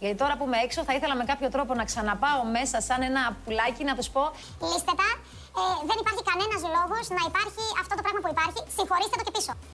Γιατί τώρα που είμαι έξω, θα ήθελα με κάποιο τρόπο να ξαναπάω μέσα σαν ένα πουλάκι να τους πω: λύστε τα. Δεν υπάρχει κανένας λόγος να υπάρχει αυτό το πράγμα που υπάρχει. Συγχωρήστε το και πίσω.